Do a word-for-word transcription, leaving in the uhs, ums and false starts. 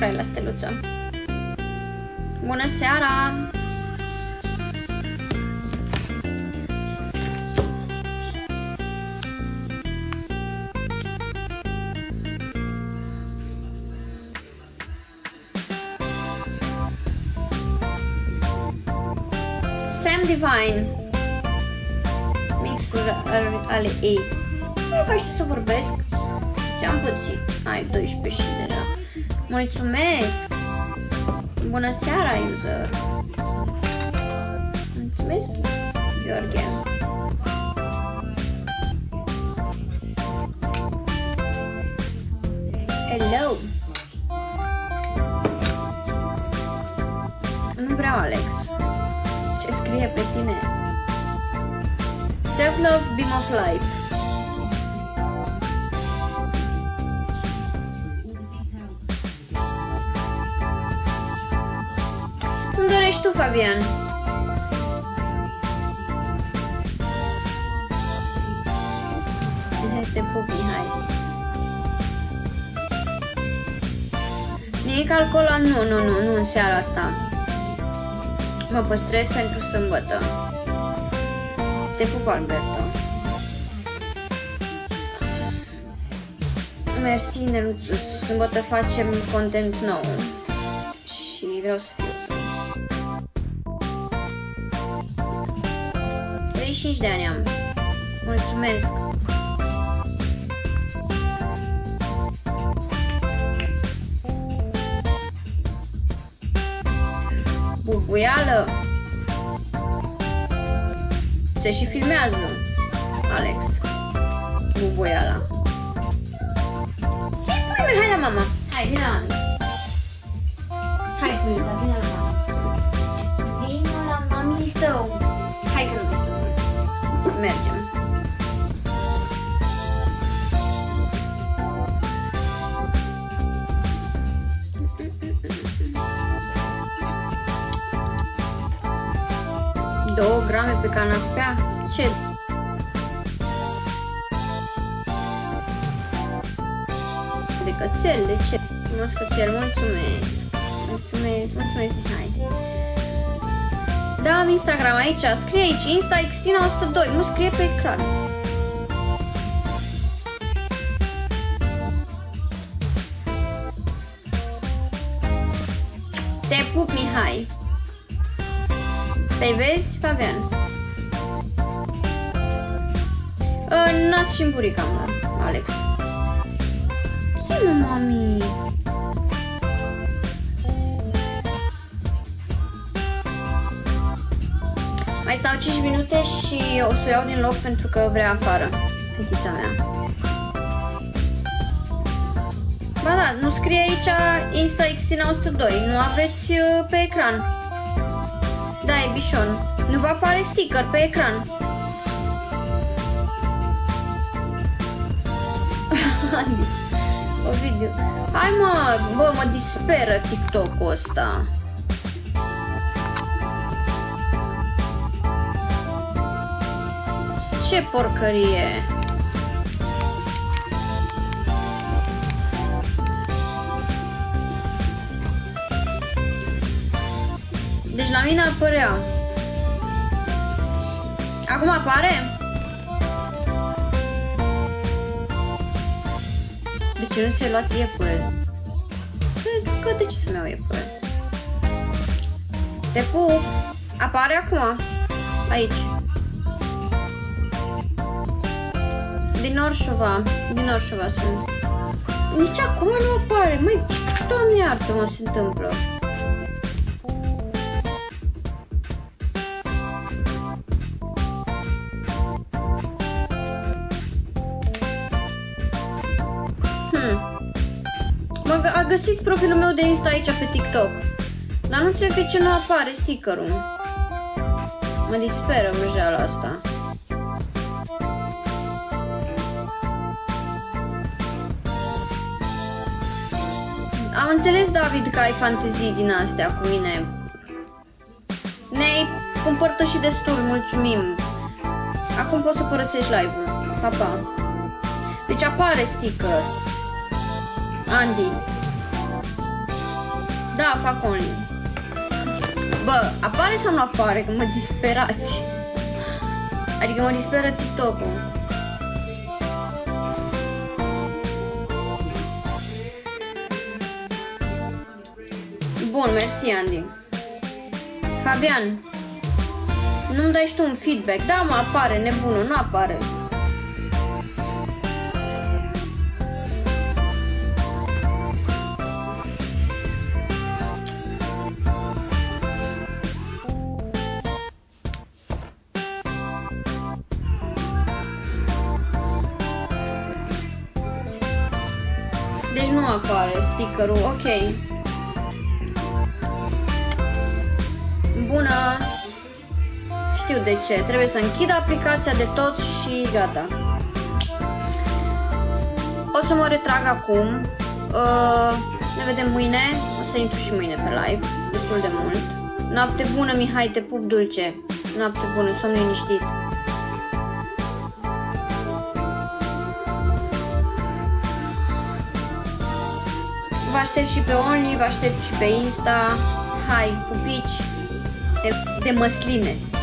crai la steluță. Bună seara! Sam Divine. Mixuri ale ei. Nu mai știu să vorbesc. Ce-am pățit? Ai doisprezece și de la. Mulțumesc! Bună seara, user! Mulțumesc, Gheorghe! Hello! Nu vreau, Alex. Ce scrie pe tine? Self-love, beam of life. Îmi dorești tu, Fabian. Te pup, Mihai. Nimic alcool? Nu, nu, nu, nu în seara asta. Mă păstrez pentru sâmbătă. Te pup, Alberto. Mersi, Neluțu. Sâmbătă facem content nou. Și vreau să fiu să. treizeci și cinci de ani am. Mulțumesc. Bubuială. Se și filmează, Alex. Bubuiala. Ce pui, hai la mama. Hai, vine la mama. Hai, puiuța, vine la mama. Vine la mamil tău. Hai că nu te stăm. Mergem. două grame pe canapea? Ce? De cățel, de ce? Frumos cățel, mulțumesc. Mulțumesc, mulțumesc, hai. Da, am Instagram aici, scrie aici, Insta Xtina o sută doi, nu scrie pe ecran. Te pup, Mihai. Te vezi, Fabian? Nas și în burica mea, Alex. Ce mă, mami? Mai stau cinci minute și o să iau din loc pentru că vrea afară, fetița mea. Ba da, nu scrie aici Insta Xtina o sută doi, nu aveți pe ecran. Da, e bișon. Nu vă apare sticker pe ecran. O video. Hai mă, bă, mă disperă TikTok-ul ăsta. Ce porcărie. Deci la mine apărea. Acum apare? De ce nu ți-ai luat iepure? Că de ce să-mi iau iepure? Te pup! Apare acum? Aici. Din Orșova. Din Orșova sunt. Nici acum nu apare. Măi, ce, Doamne iartă-mă, se întâmplă? A găsit profilul meu de Insta aici pe TikTok. Dar nu înțeleg de ce nu apare stickerul. Mă disperă măjeala asta. Am înțeles, David, că ai fantezii din astea cu mine. Ne-ai împărtășit destul, mulțumim. Acum poți să părăsești live-ul. Pa, pa. Deci apare sticker. Andy. Da, fac only. Bă, apare sau nu apare? Că mă disperați. Adică mă disperă TikTok-ul. Bun, mersi, Andy. Fabian, nu-mi dai și tu un feedback? Da, mă, apare, nebună, nu apare. Deci nu apare stickerul, ok. Bună! Știu de ce, trebuie să închid aplicația de tot și gata. O să mă retrag acum. Uh, ne vedem mâine, o să intru și mâine pe live, destul de mult. Noapte bună, Mihai, te pup dulce. Noapte bună, somn liniștit. Vă aștept și pe Only, vă aștept și pe Insta. Hai, pupici de, de măsline.